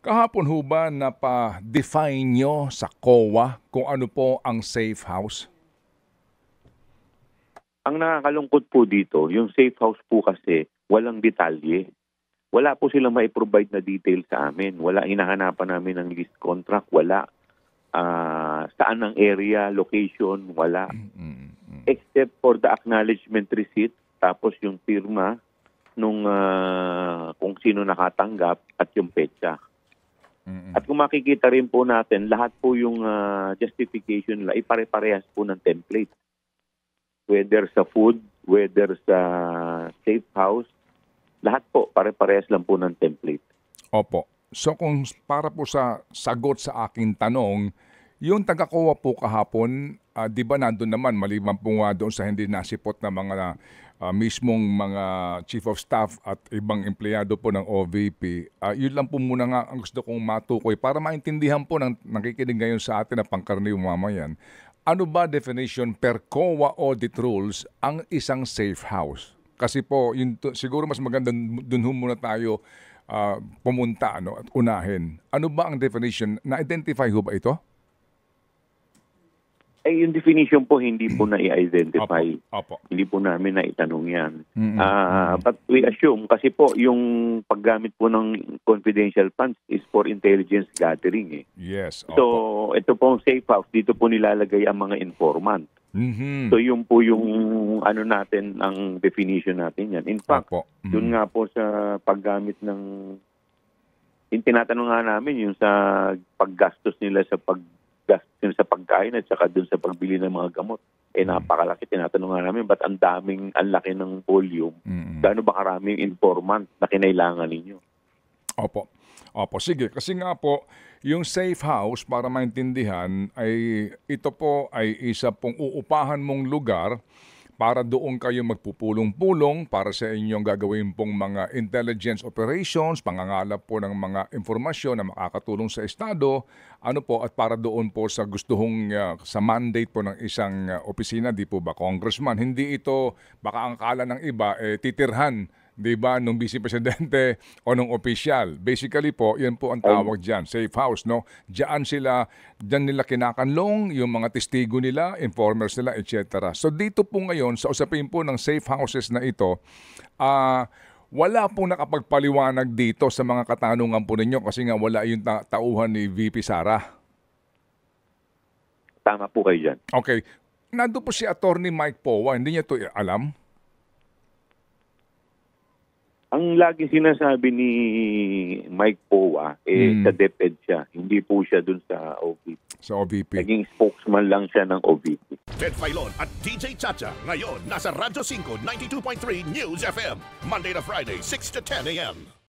Kahapon ho ba napa-define nyo sa COA kung ano po ang safe house? Ang nakakalungkot po dito, yung safe house po kasi walang detalye. Wala po silang mai-provide na detail sa amin. Wala, hinahanapan namin ng lease contract, wala. Saan ang area, location, wala. Except for the acknowledgement receipt, tapos yung firma nung kung sino nakatanggap at yung petsa. At kung makikita rin po natin, lahat po yung justification nila, ipare-parehas po ng template. Whether sa food, whether sa safe house, lahat po, pare-parehas lang po ng template. Opo. So kung para po sa sagot sa aking tanong, yung taga-COA po kahapon, di ba nandun naman, maliban po nga doon sa hindi nasipot na mga mismong mga chief of staff at ibang empleyado po ng OVP, yun lang po muna nga ang gusto kong matukoy para maintindihan po ng nakikinig ngayon sa atin na pangkaraniwang mamayan. Ano ba definition per COA audit rules ang isang safe house? Kasi po, yun siguro mas maganda dun muna tayo pumunta at unahin. Ano ba ang definition? Na-identify ho ba ito? Yung definition po, hindi po na-i-identify. Opo. Hindi po namin na-itanong yan. But we assume, kasi po, yung paggamit po ng confidential funds is for intelligence gathering. Yes. Opo. So, ito pong safe house, dito po nilalagay ang mga informant. So, yun po yung natin, ang definition natin yan. In fact, yun nga po sa paggamit ng, yung tinatanong nga namin, yung sa paggastos nila sa sa pagkain at saka dun sa pagbili ng mga gamot. Napakalaki. Tinatanong nga namin, ba't ang laki ng volume? Gaano ba karaming informant na kinailangan ninyo? Opo. Sige. Kasi nga po, yung safe house, para maintindihan, ay ito po ay isa pong uupahan mong lugar para doon kayo magpupulong-pulong para sa inyong gagawin pong mga intelligence operations, pangangalap po ng mga informasyon na makakatulong sa Estado, at para doon po sa gustuhong sa mandate po ng isang opisina, di po ba, Congressman. Hindi ito, baka ang akala ng iba, titirhan, di ba, nung Vice Presidente o nung opisyal. Basically po, yan po ang tawag dyan, safe house, no? Diyan nila kinakanlong, yung mga testigo nila, informers nila, etc. So dito po ngayon, sa usapin po ng safe houses na ito, wala pong nakapagpaliwanag dito sa mga katanungan po ninyo kasi nga wala yung tauhan ni VP Sara. Tama po kayo dyan. Okay. Nandun po si Attorney Mike Powa, hindi niya ito alam? Ang lagi sinasabi ni Mike Powa, sa DepEd siya. Hindi po siya dun sa OVP. Sa OVP. Naging spokesman lang siya ng OVP. Ted Filon at DJ Chacha. Ngayon, nasa Radyo 5, 92.3 News FM. Monday to Friday, 6 to 10 a.m.